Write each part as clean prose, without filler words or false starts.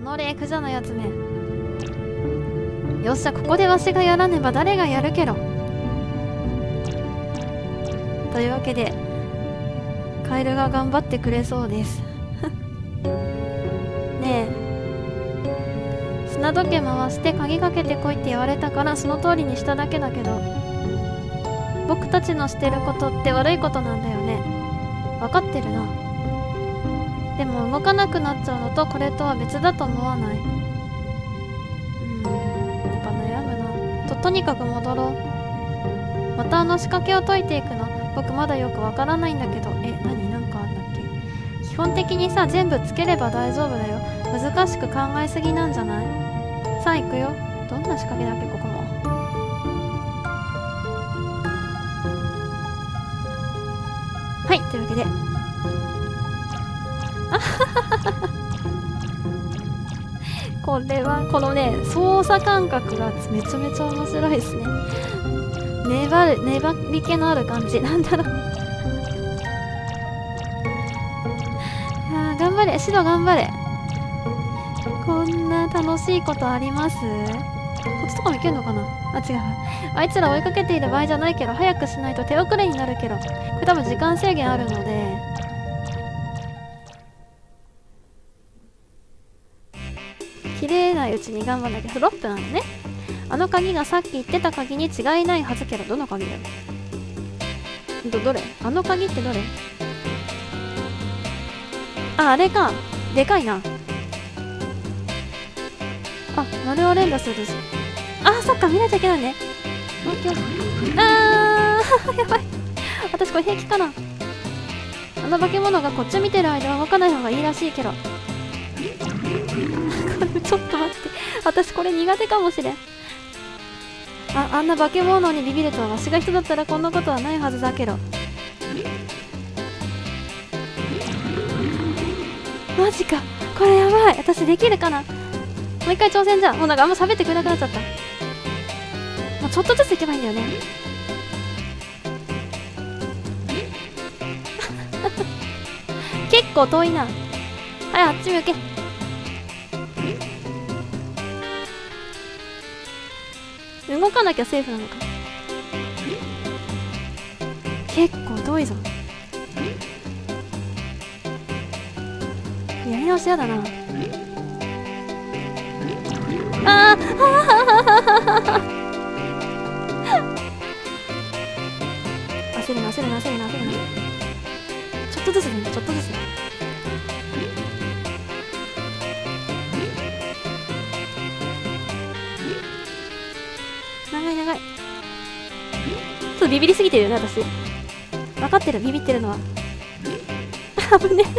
れクジャのやつめ。よっしゃ、ここでわしがやらねば誰がやるけろ。というわけでカエルが頑張ってくれそうですねえ、砂時計回して鍵かけてこいって言われたからその通りにしただけだけど、僕たちのしてることって悪いことなんだよね。分かってるな。でも動かなくなっちゃうのとこれとは別だと思わない？やっぱ悩むな。とにかく戻ろう。また仕掛けを解いていくの？僕まだよくわからないんだけど。なんかあんだっけ？基本的にさ、全部つければ大丈夫だよ。難しく考えすぎなんじゃない？さあ行くよ。どんな仕掛けだっけここも。はい、というわけでこれはこのね、操作感覚がめちゃめちゃ面白いですね。粘り気のある感じ。なんだろう頑張れシロ、頑張れ。こんな楽しいことあります？こっちとかもいけるのかな。あ、違う。あいつら追いかけている場合じゃないけど、早くしないと手遅れになるけど。これ多分時間制限あるので、切れないうちに頑張んなきゃ。フロップなんだね。あの鍵がさっき言ってた鍵に違いないはずけど、どの鍵だよ。どれ？あの鍵ってどれ？あ、あれか。でかいな。あ、丸を連打するし。あ、そっか、見なきゃいけないね。オッケー。あーやばい。私これ平気かな。あの化け物がこっち見てる間は動かない方がいいらしいけどこれちょっと待って、私これ苦手かもしれん。あんな化け物にビビるとは、わしが人だったらこんなことはないはずだけど。マジか、これやばい。私できるかな。もう一回挑戦じゃん。もうなんかあんま喋ってくれなくなっちゃった。もうちょっとずついけばいいんだよね結構遠いな。はい、あっち向け。動かなきゃセーフなのか。結構遠いぞ。やり直しやだな。あー焦るな。ちょっとずつね、ちょっとずつ。長い。ちょっとビビりすぎてるよね、私。分かってる、ビビってるのは。危ね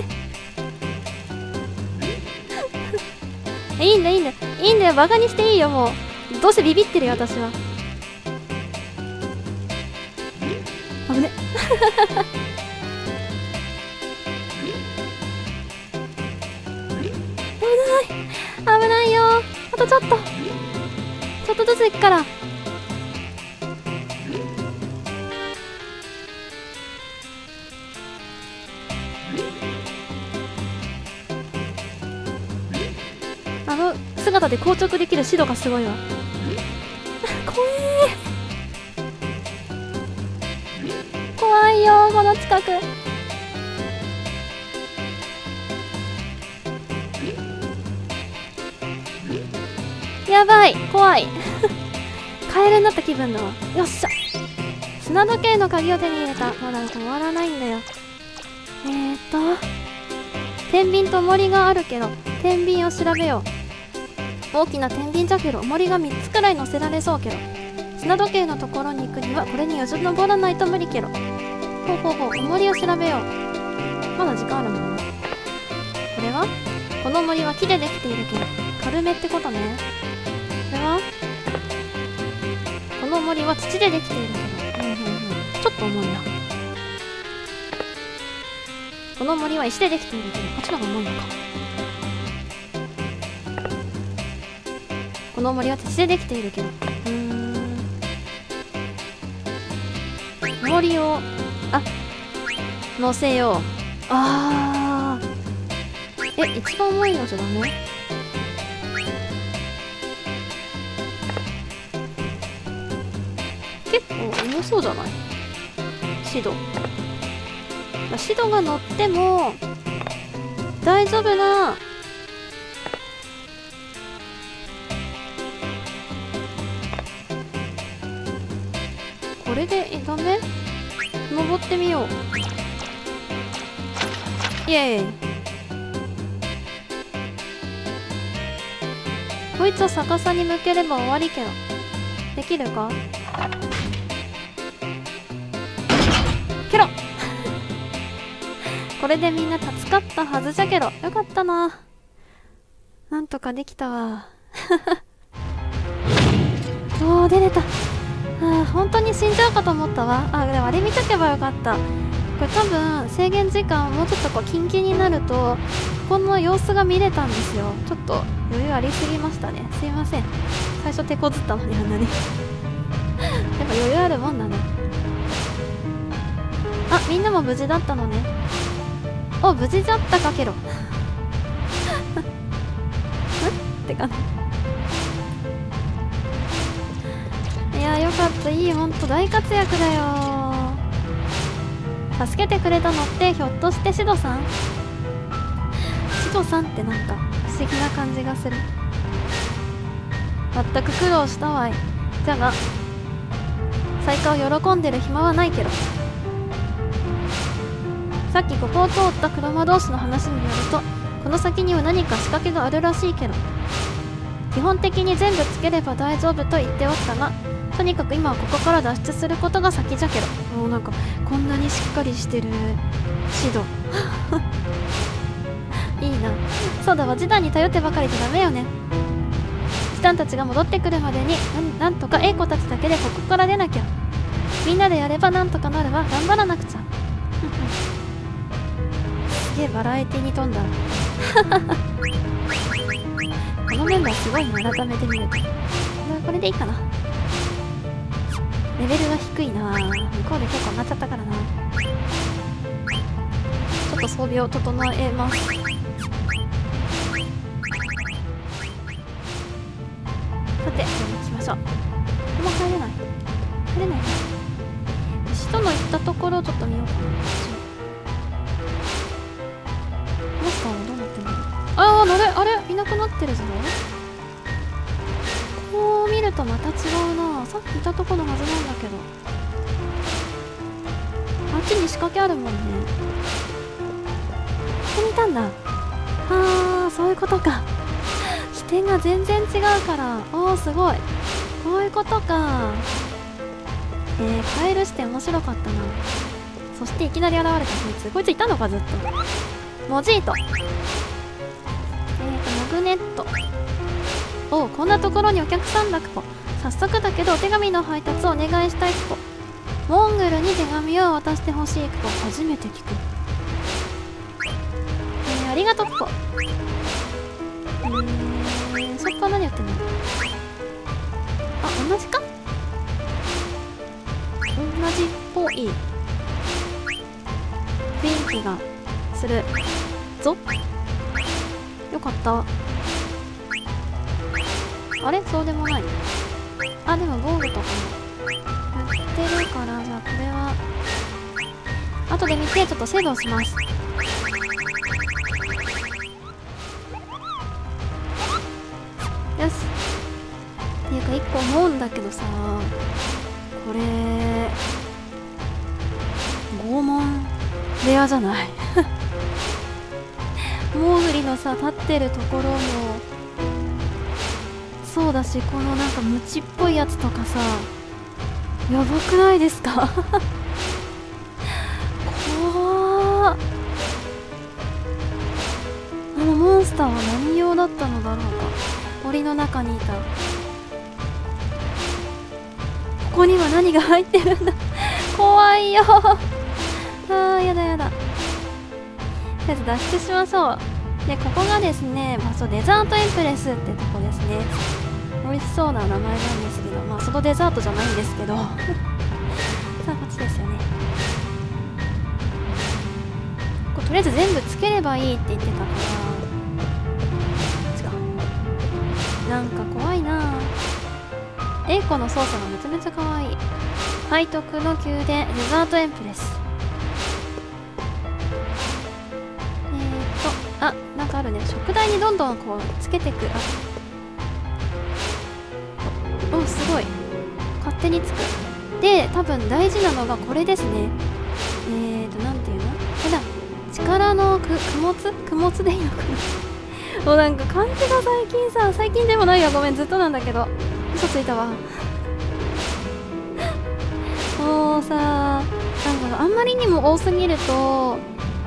え。いいんだよ、バカにしていいよ、もう。どうせビビってるよ、私は。危ね危ないよ。あとちょっとずつ行くから。あの姿で硬直できるシドがすごいわ。怖いよ、この近く。やばい、怖いカエルになった気分だわ。よっしゃ、砂時計の鍵を手に入れた。まだ終わらないんだよ。天秤と重りがあるけど、天秤を調べよう。大きな天秤じゃけど、重りが3つくらい乗せられそうけど。砂時計のところに行くにはこれによじ登らないと無理けど。重りを調べよう。まだ時間あるもんな。これはこの重りは木でできているけど軽めってことね。これはこの重りは土でできているけど、ちょっと重いな。この重りは石でできているけど、こっちの方が重いのか。この重りは土でできているけど、重りを乗せよう。一番重いのじゃダメ？ 結構重そうじゃない？シドが乗っても大丈夫な。これでダメ？登ってみよう。イエーイ。こいつを逆さに向ければ終わりけど。できるか？ケロこれでみんな助かったはずじゃけど。よかったな。なんとかできたわ。おー、出れた。本当に死んじゃうかと思ったわ。でもあれ見とけばよかった。これ多分制限時間もうちょっとこうキンキンになるとこの様子が見れたんですよ。ちょっと余裕ありすぎましたね。すいません。最初手こずったのにあんなにやっぱ余裕あるもんだね。みんなも無事だったのね。無事だったかけろってかいやよかった。いい、ほんと大活躍だよ。助けてくれたのってひょっとしてシドさん？シドさんってなんか不思議な感じがする。全く苦労したわい。じゃが再会を喜んでる暇はないけど。さっきここを通った車同士の話によるとこの先には何か仕掛けがあるらしいけど、基本的に全部つければ大丈夫と言っておったが、とにかく今はここから脱出することが先じゃけど。もうなんかこんなにしっかりしてるシドいいな。そうだわ、ジダンに頼ってばかりじゃダメよね。ジダンたちが戻ってくるまでになんとかエイコたちだけでここから出なきゃ。みんなでやればなんとかなるわ。頑張らなくちゃすげえバラエティに富んだこのメンバーすごいな。改めて見るとこれでいいかな。レベルが低いな。向こうで結構なっちゃったからな。ちょっと装備を整えます。さて、行きましょう。もう入れないな。人の行ったところをちょっと見ようかな。モンスターはどうなってんの？あれいなくなってるぞ。こう見るとまた違うな。さっきいたとこのはずなんだけど。あっちに仕掛けあるもんね。ここにいたんだ。そういうことか。視点が全然違うから。すごい。こういうことか。カエル視点面白かったな。そしていきなり現れたこいついたのかずっと。モジート。マグネット。こんなところにお客さんだクポ。早速だけどお手紙の配達をお願いしたいクポ。モングルに手紙を渡してほしいクポ。初めて聞く。ありがとうクポ。そっか、何やってんの？同じか？同じっぽい雰囲気がするぞ。よかった。あれそうでもない。でも防具とかも売ってるから、じゃあこれは後で見てちょっとセーブをします。よし。っていうか1個思うんだけどさ、これ拷問レアじゃないモーグリのさ立ってるところもそうだし、このなんかムチっぽいやつとかさ、やばくないですか怖ー。モンスターは何用だったのだろうか。森の中にいた。ここには何が入ってるんだ怖いよやだやだ。とりあえず脱出しましょう。で、ここがですね、デザートエンプレスってとこですね。美味しそうな名前なんですけど、そのデザートじゃないんですけどさあ、こっちですよね。とりあえず全部つければいいって言ってたから、違う。なんか怖いな。エイコの操作がめちゃめちゃ可愛い。 背徳の宮殿デザートエンプレス。なんかあるね。食台にどんどんこうつけてく。お、すごい。勝手につく。で、多分大事なのがこれですね。なんていうの？これだ。力の供物でいいのかなもうなんか漢字が最近でもないよ。ごめん、ずっとなんだけど。嘘ついたわ。もうさ、なんかあんまりにも多すぎると、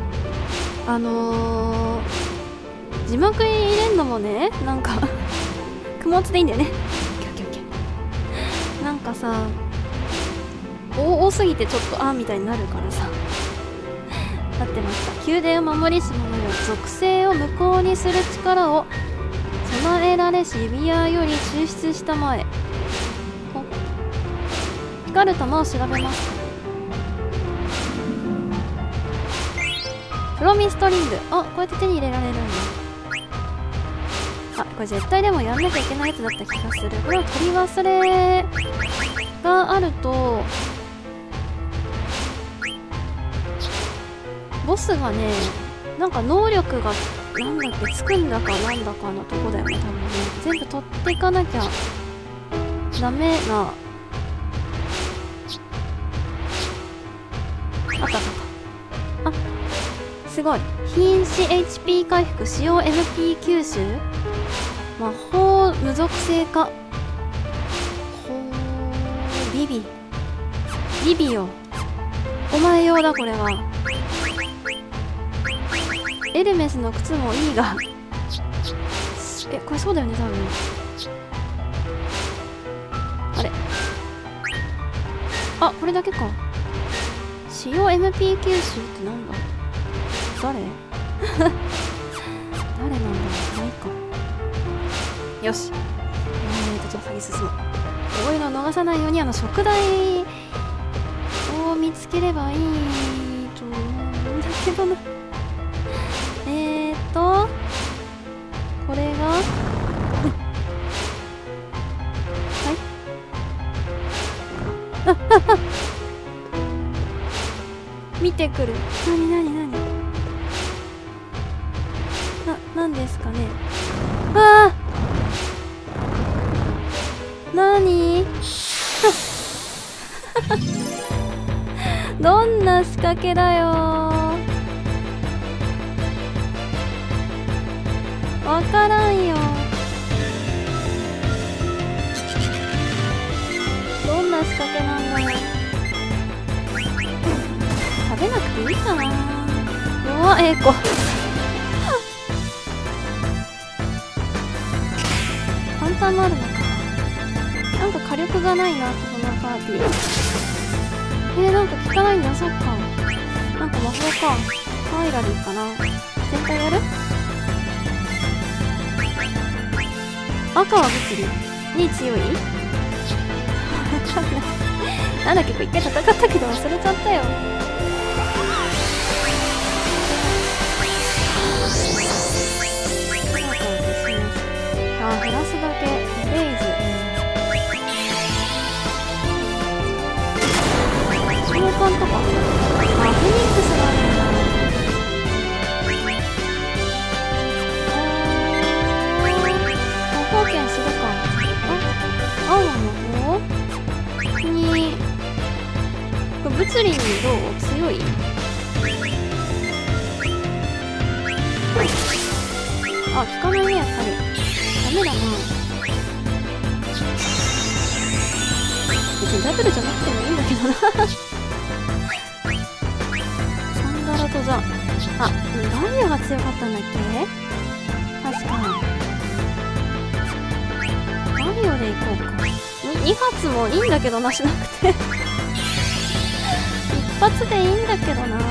字幕に入れんのもね、なんか供物でいいんだよね。なんかさ、多すぎてちょっとみたいになるからさ。なってました。宮殿を守りし者よ、属性を無効にする力を備えられし指輪より抽出したまえ。光る玉を調べます。プロミストリング。こうやって手に入れられるんだ。これ絶対でもやんなきゃいけないやつだった気がする。これを取り忘れがあるとボスがね、なんか能力がなんだっけつくんだかなんだかのとこだよね、多分ね。全部取っていかなきゃダメな。すごい。瀕死 HP 回復、使用 MP 吸収、魔法無属性化、ビビよ。お前用だこれは。エルメスの靴もいいがこれそうだよね多分。これだけか。使用 MP 吸収ってなんだ。誰なんだろう。まあいいか。よし。じゃあ先進もう。こういうのを逃さないように食材を見つければいいと思うんだけどな。これが見てくる。なんですかね。どんな仕掛けだよ。わからんよ。どんな仕掛けなんだろう。食べなくていいかな。弱っ、子簡単もあるのか。なんか火力がないな、このパーティー。なんか効かないんだ。そっか。なんか魔法か。ファイラリーかな。全体やる？赤は物理に強い？なんだっけ、これ一回戦ったけど忘れちゃったよ。減らすだけ。レイズ。召喚とか。フェニックスがあるんだ。魔法剣するか。青の魔法に、これ物理にどう？強い？効かないね、やっぱり。ダメだな。別にダブルじゃなくてもいいんだけどな。サンダラとじゃガリアが強かったんだっけ？確かガリオで行こうか。2発もいいんだけどな、しなくて。1発でいいんだけどな。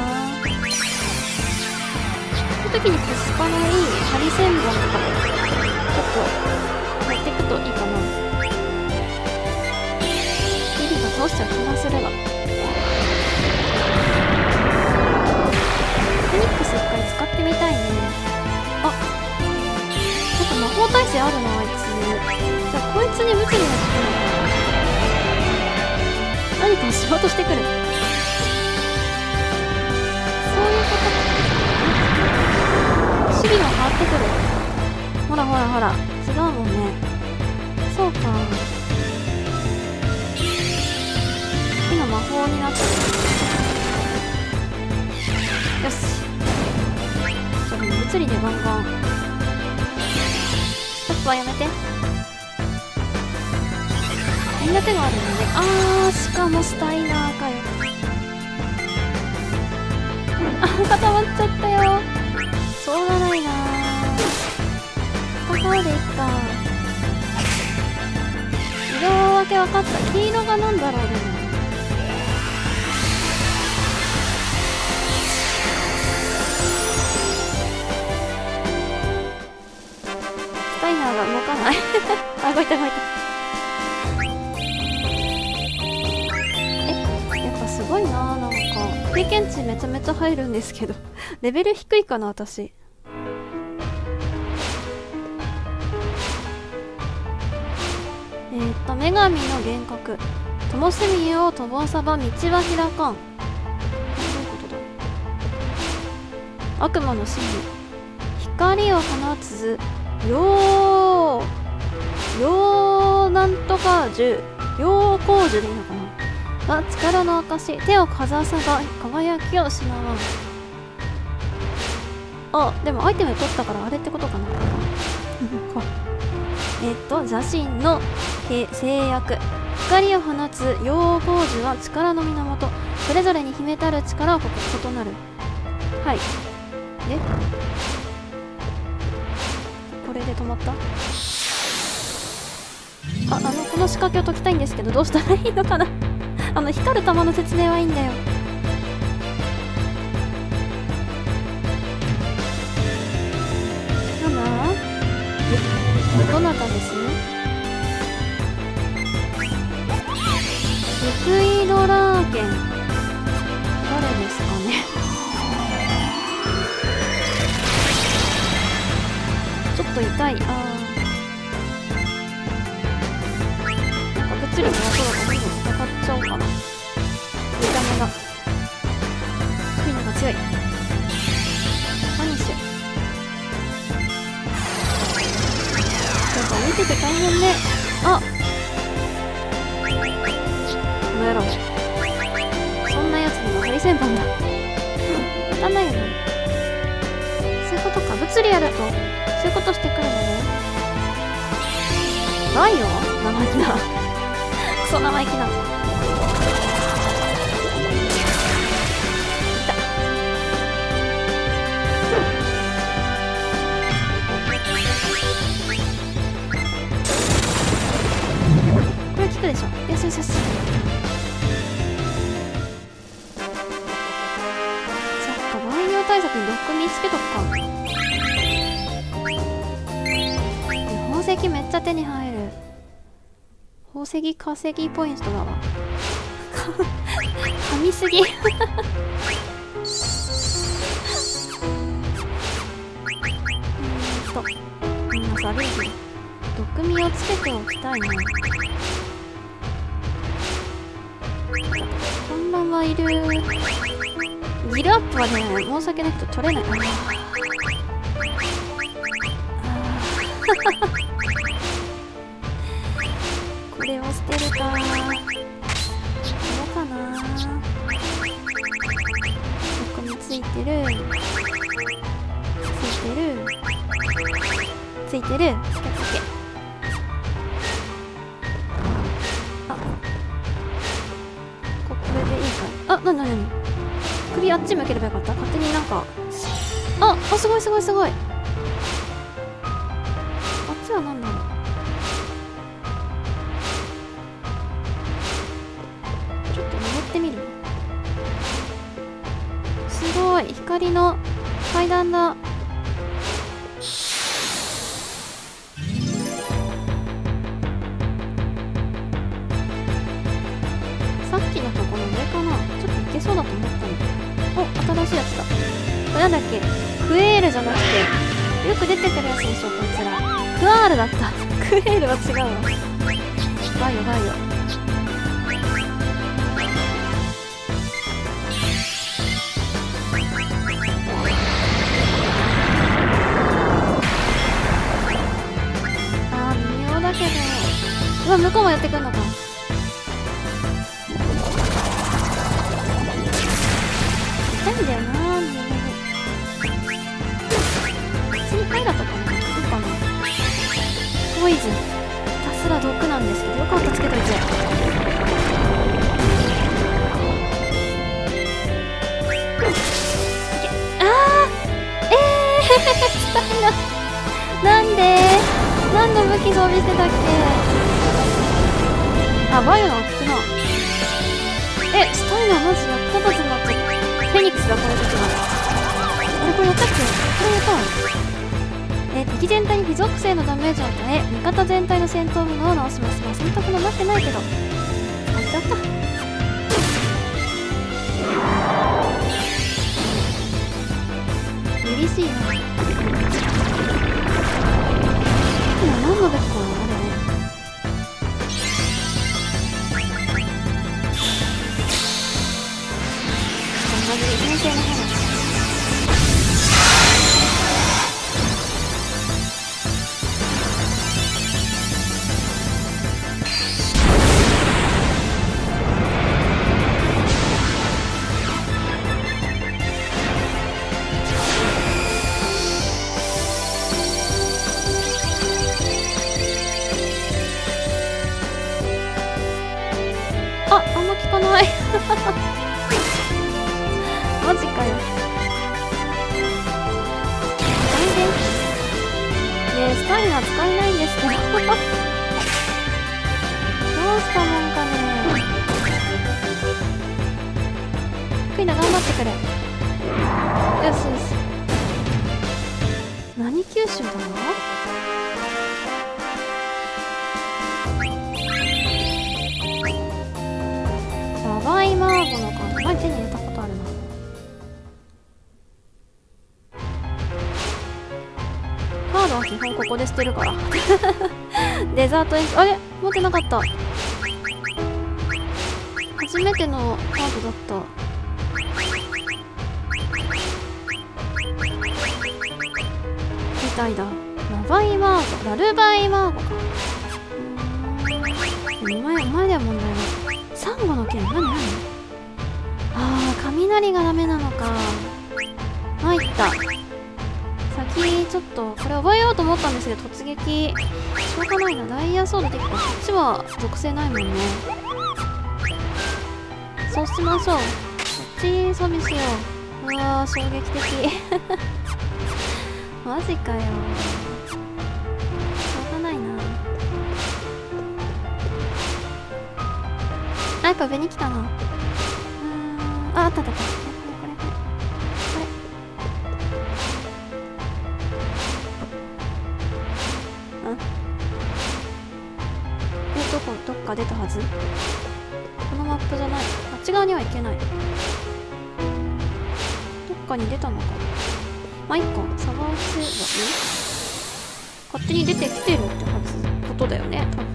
この時にコスパのいいハリセンボンとかちょっとやっていくといいかな。リリが倒しちゃう気がするが。フェニックス一回使ってみたいね。ちょっと魔法耐性あるな、あいつ。じゃあこいつに物理が効くのかな。 何かをしようとしてくる。そういうことか。守備も変わってくる。ほらほらほら、違うもんね。そうか。今魔法になってる。よし。ちょっと物理でガンガン。ストップはやめて。みんな手があるので、しかもスタイナーかよ。固まっちゃったよ。しょうがないな。ところでいっか。色分け分かった。黄色がなんだろう。でもスタイナーが動かない。動いた動いた。やっぱすごいな。なんか経験値めちゃめちゃ入るんですけどレベル低いかな私。女神の幻覚。灯火を飛ばさば道は開かん。どういうことだ。悪魔の真理。光を放つよーなんとか銃。陽光樹でいいのかな。力の証。手をかざさば輝きを失わん。でもアイテム取ったからあれってことかな。邪神の制約。光を放つ陽光樹は力の源。それぞれに秘めたる力は異なる。はい。でこれで止まった。この仕掛けを解きたいんですけど、どうしたらいいのかな。光る玉の説明はいいんだよ。なんだ。どなたです？スクイドラーゲン。誰ですかね。ちょっと痛い。なんか物理の音がどんどん戦っちゃおうかな。見た目が低いのが強い。何しよう。ちょっと見てて大変ね。この野郎。そんなやつにもハリセンボンだ。当たんないよね。そういうことか。物理やるとそういうことしてくるのね。ないよ生意気な。クソ生意気な。これ効くでしょ。よしよしよし。そっか、万葉対策にロック見つけとくか。宝石めっちゃ手に入る。宝石稼ぎポイントだわ。噛みすぎ。さ、レイジ毒味をつけておきたいな。混乱はいる。ギルアップはね、申し訳ないけど取れない。これを捨てるか。どうかな。ここについてる。ついてる。つけつけ。これでいいか。なに首あっち向ければよかった。勝手になんか。すごいすごいすごい。あっちは何だろう。ちょっと登ってみる。すごい光の階段だ。さっきのところ上かな。ちょっといけそうだと思ったんだ。新しいやつだ。これなんだっけ。クエールじゃなくてよく出てくるやつでしょ。こいつらクアールだった。クエールは違うわ。バイオうわ、向こうもやってくんのか。痛いんだよなー。普通にパイラとかね、いいかな。ポイズン。ひたすら毒なんですけど、よかった、つけといて。スタミナなんで何の武器装備してたっけ。あ、バイオの効くな。スタミナマジやったことなくて。フェニックスだ、この時は。これやったっけ。これやった。敵全体に非属性のダメージを与え、味方全体の戦闘無能を直します。まあ選択もなってないけど、使っちゃった。嬉しいな。今何のべきかな、あれね。まず先生の話。あんま効かないマジかよ。大変スタミナ使えないんですけどどうしたもんかね。クイナ頑張ってくれ。よしよし。何吸収だろう。バイマーゴのか。前手に入れたことあるな。カードは基本ここで捨てるからデザートエンス、あれ持ってなかった。初めてのカードだった。みたいだ。ラバイマーゴ、ラルバイマーゴか。お前だよ問題は。サンゴの剣、何あー、雷がダメなのか。参った。先ちょっとこれ覚えようと思ったんですけど、突撃しょうがないな。ダイヤソードでいっか。こっちは属性ないもんね。そうしましょう。こっち装備しよう。うわー、衝撃的マジかよ。しょうがないな。あ、やっぱ上に来たな。あったあったあった。これ。どっか出たはず。このマップじゃない。あっち側には行けない。どっかに出たのかな。まあ、いっか。サバウチは勝手に出てきてるってはずことだよね、多分。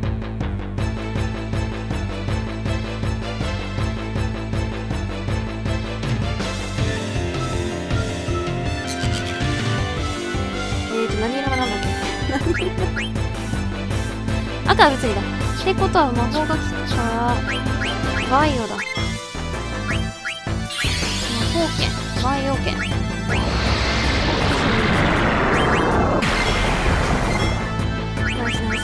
何色がなんだっけ赤は物理だ。ってことは魔法が来たらバイオだ。魔法剣、バイオ剣。ナイスナイス。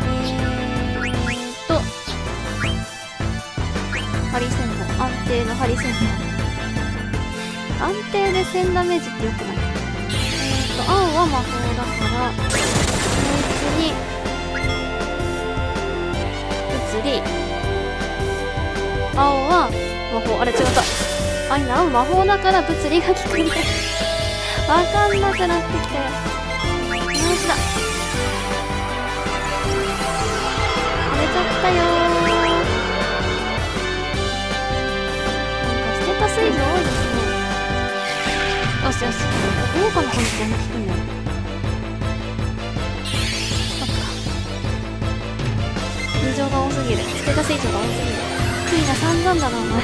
ハリセンボン、安定のハリセンボン。安定で1000ダメージってよくない？青は魔法だからこいつに物理、青は魔法、あれ違った。青魔法だから物理が効くんだわかんなくなってきたよ。よしだ、出ちゃったよー。なんか捨てた水準多いですね。よしよし、豪華な子にこんな効くんだよ。そっか、水上が多すぎる。捨てた水準が多すぎる。クイが散々だなお前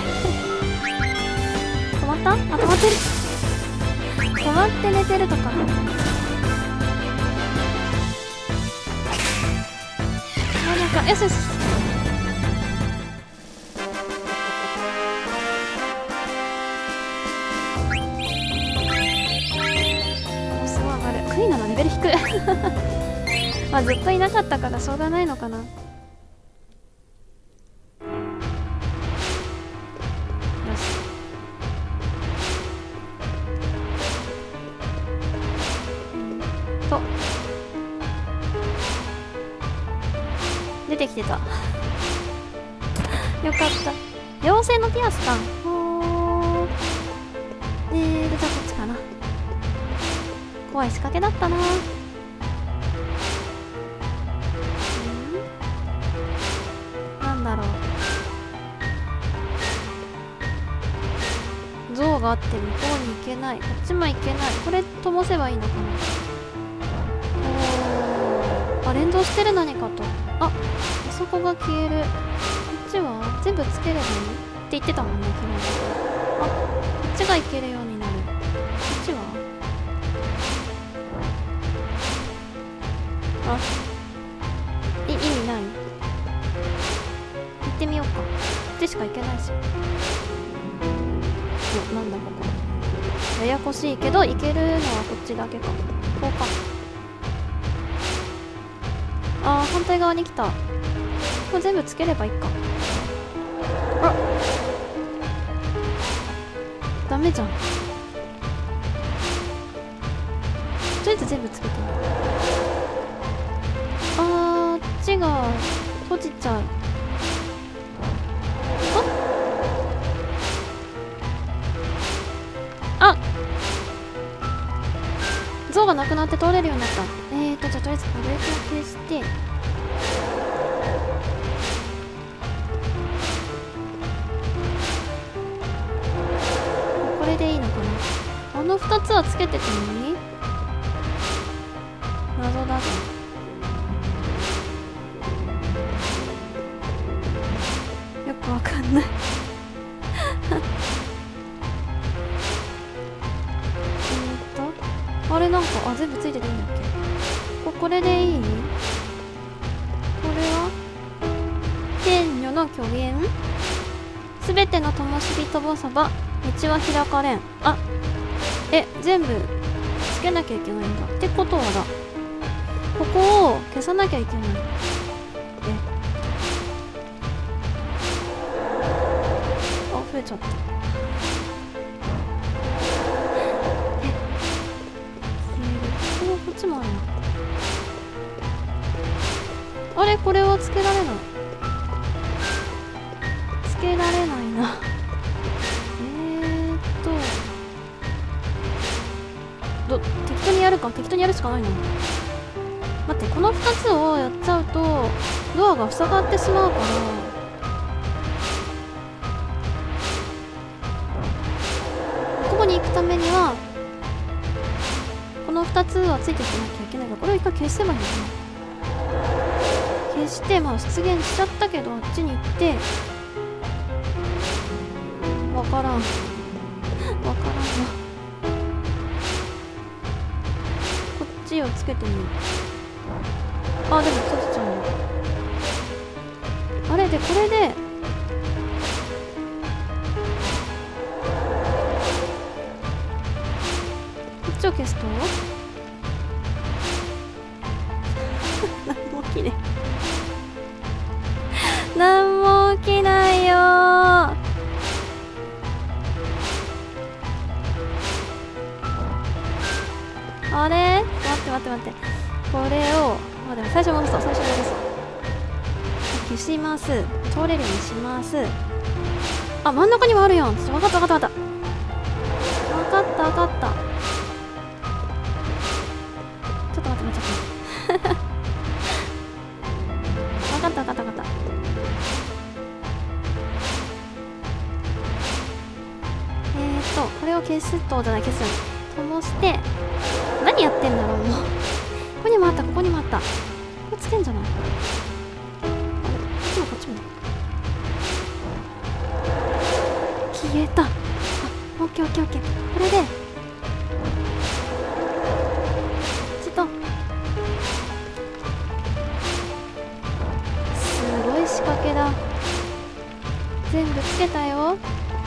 止まった？あ、止まってる止まって寝てるとか。真ん中あ、よしよし。ボスは上がる。クイナのレベル低いまあずっといなかったからしょうがないのかな。よし。出てきてたよかった。妖精のピアスか。ほー。じゃあこっちかな。怖い仕掛けだったな。なんだろう。像があって向こうに行けない。こっちも行けない。これ灯せばいいのかな。おー。あ、連動してる何かと。あ、あそこが消える。こっちは全部つければいいって言ってたもんね、昨日。あ、こっちがいけるようになる。こっちはあ、意味ない。行ってみようか。こっちしか行けないし。お、なんだここ。ややこしいけど、行けるのはこっちだけか。こうか。あー、反対側に来た。これ全部つければいいか。あ、ダメじゃん。とりあえず全部つけてみる。あっちが閉じちゃう。あ、像がなくなって通れるようになった。じゃあとりあえずこれを消して、これでいいのかな。あの2つはつけててもいい？謎だぞ。よくわかんないあれなんか、あ、全部ついてていいんだっけ。これでいい？これは天女の虚言。すべての灯火とぼさば道は開かれん。あ、全部つけなきゃいけないんだ。ってことはだ、ここを消さなきゃいけない。あ、増えちゃった。こっちもあるな。あれ、これはつけられない。つけられないな適当にやるか。適当にやるしかないな。待って、この2つをやっちゃうとドアが塞がってしまうから、ここに行くためにはこの2つはついていかなきゃいけないから、これを一回消せばいいのかな。消して、まあ出現しちゃったけど、あっちに行ってわからんわからんわ。こっちをつけてみる。あ、でも閉じちゃうんだ。あれで、これでこっちを消すと何も起きねえ何も起きないよー。あれ、待ってこれを、でも最初戻そう。消します。通れるようにします。あ、真ん中にもあるやん。分かった。分かった。ちょっと待って。分かった。これを消すと、じゃない、消すように灯して、何やってんだろう、もう。ここにもあった。これつけんじゃない？あれ、こっちも。消えた。あ、オッケー。これで、す全部つけたよ。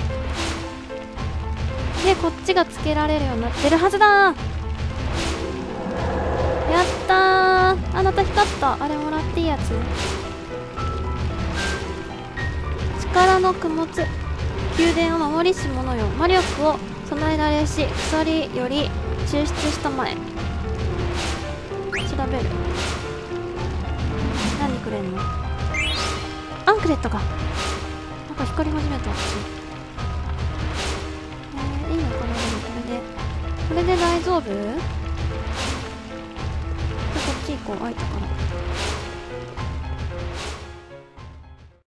でこっちがつけられるようになってるはずだ。やったー。あなた光った。あれもらっていいやつ。力の供物、宮殿を守りし者よ。魔力を備えられし鎖より抽出したまえ。調べる。何くれんの。アンクレットか。なんか光り始めた。いいのかな。これで大丈夫。じゃあこっち行こう。開いたから。